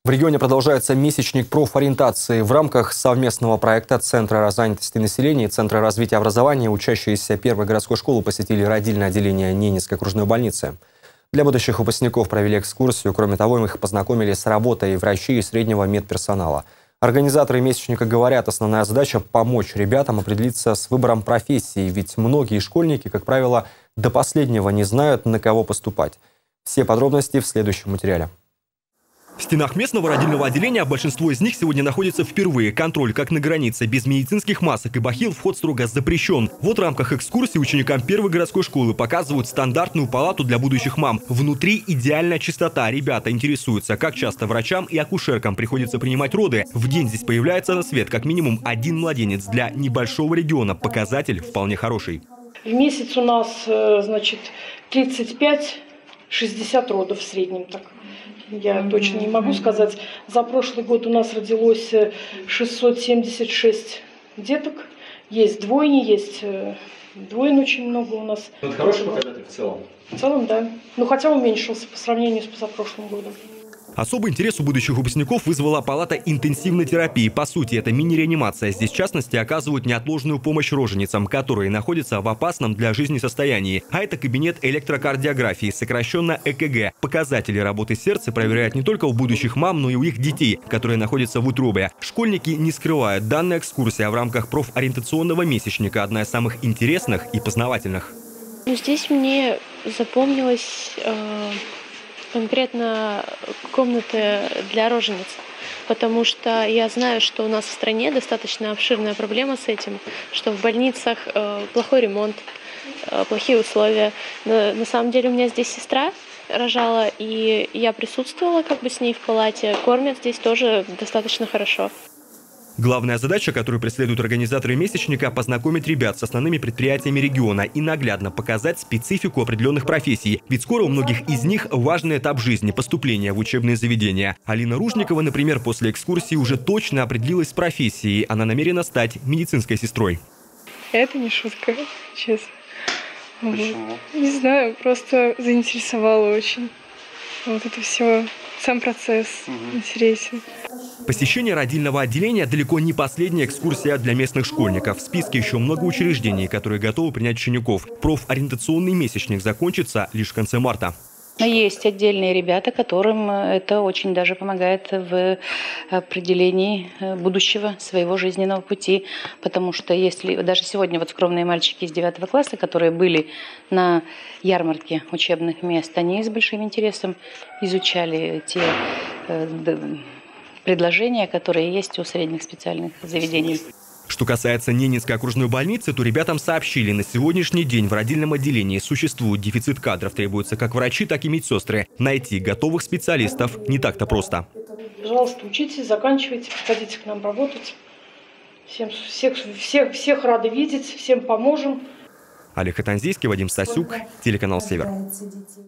В регионе продолжается месячник профориентации. В рамках совместного проекта Центра занятости населения и Центра развития образования учащиеся первой городской школы посетили родильное отделение Ненецкой окружной больницы. Для будущих выпускников провели экскурсию. Кроме того, их познакомили с работой врачей и среднего медперсонала. Организаторы месячника говорят, основная задача – помочь ребятам определиться с выбором профессии. Ведь многие школьники, как правило, до последнего не знают, на кого поступать. Все подробности в следующем материале. В стенах местного родильного отделения большинство из них сегодня находится впервые. Контроль как на границе. Без медицинских масок и бахил вход строго запрещен. Вот в рамках экскурсии ученикам первой городской школы показывают стандартную палату для будущих мам. Внутри идеальная чистота. Ребята интересуются, как часто врачам и акушеркам приходится принимать роды. В день здесь появляется на свет как минимум один младенец. Для небольшого региона показатель вполне хороший. В месяц у нас, значит, 35-60 родов в среднем так. Я точно не могу сказать. За прошлый год у нас родилось 676 деток. Есть двойни, есть двоен очень много у нас. Это хороший показатель в целом? В целом, да. Ну, хотя уменьшился по сравнению с позапрошлым годом. Особый интерес у будущих выпускников вызвала палата интенсивной терапии. По сути, это мини-реанимация. Здесь, в частности, оказывают неотложную помощь роженицам, которые находятся в опасном для жизни состоянии. А это кабинет электрокардиографии, сокращенно ЭКГ. Показатели работы сердца проверяют не только у будущих мам, но и у их детей, которые находятся в утробе. Школьники не скрывают, данная экскурсия в рамках профориентационного месячника одна из самых интересных и познавательных. Здесь мне запомнилось конкретно комнаты для рожениц, потому что я знаю, что у нас в стране достаточно обширная проблема с этим, что в больницах плохой ремонт, плохие условия. Но на самом деле у меня здесь сестра рожала, и я присутствовала как бы с ней в палате. Кормят здесь тоже достаточно хорошо. Главная задача, которую преследуют организаторы месячника – познакомить ребят с основными предприятиями региона и наглядно показать специфику определенных профессий. Ведь скоро у многих из них важный этап жизни – поступление в учебные заведения. Алина Ружникова, например, после экскурсии уже точно определилась с профессией. Она намерена стать медицинской сестрой. Это не шутка, честно. Почему? Не знаю, просто заинтересовало очень. Вот это все, сам процесс интересен. Посещение родильного отделения далеко не последняя экскурсия для местных школьников. В списке еще много учреждений, которые готовы принять учеников. Профориентационный месячник закончится лишь в конце марта. Есть отдельные ребята, которым это очень даже помогает в определении будущего своего жизненного пути. Потому что если даже сегодня вот скромные мальчики из 9 класса, которые были на ярмарке учебных мест, они с большим интересом изучали те предложения, которые есть у средних специальных заведений. Что касается Ненецкой окружной больницы, то ребятам сообщили, на сегодняшний день в родильном отделении существует дефицит кадров. Требуются как врачи, так и медсестры. Найти готовых специалистов не так-то просто. Пожалуйста, учитесь, заканчивайте, приходите к нам работать. Всех рады видеть, всем поможем. Олег Хатанзийский, Вадим Стасюк, телеканал «Север».